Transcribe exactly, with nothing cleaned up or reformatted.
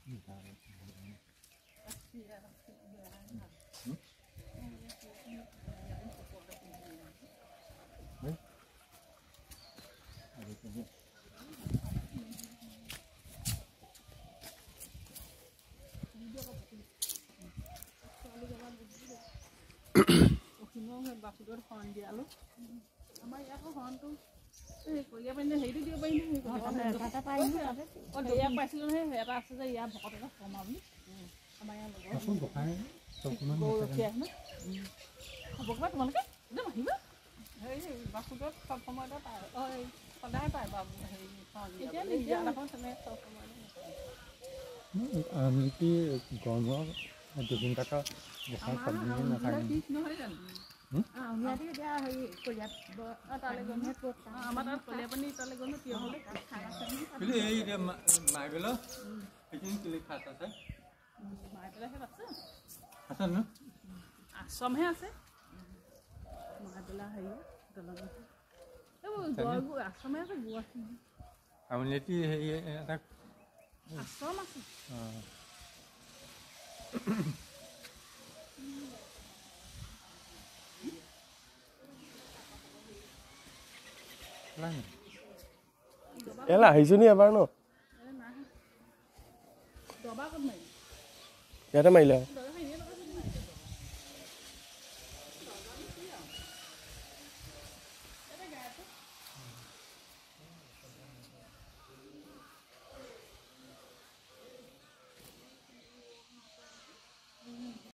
বাসুদৰ horn দিয়ালো আমাৰ ইয়াকো হৰ্ণটো এই কলিয়া পানী হেৰিটো দিব পাৰি নহয় এটা পাই অ ইয়াক পাইছিলো নহয় এটা আছে যে ইয়াৰ ভকত এটা কমা বুলি আমাৰ ইয়াৰ লগৰ ৰখি আহে ন হ'ব কিবা তোমালোকে একদম আহিবা হেৰি বাসুদত চব সময়তে পায় অ সদায় পায় বাবু হেৰি এতিয়া নিজে তেনে চব সময়তে আমি কি গৰমৰ দুদিন টকা গোসাঁই চব্জি নাথাকে নহয় জানো ইয়াতে এতিয়া হেৰি কলিয়াত তালৈ গ'ল আমাৰ তাত কলিয়া পানী তালৈ গ'ল কিয় হ'লে এই মাইবেলা সেইখিনি কিলি খাত আছে মাইবেলাহে আছে আছে ন আশ্ৰমহে আছে মাইবেলা হেৰি দলং এইবোৰ গড়বোৰ আশ্ৰমহে আছে গু আছে আপুনি এটি হেৰি এটা আশ্ৰম আছে এলা আহিছো নি এবাৰ ন দবা ক'ত মাৰিলে ইয়াতে মাৰিলে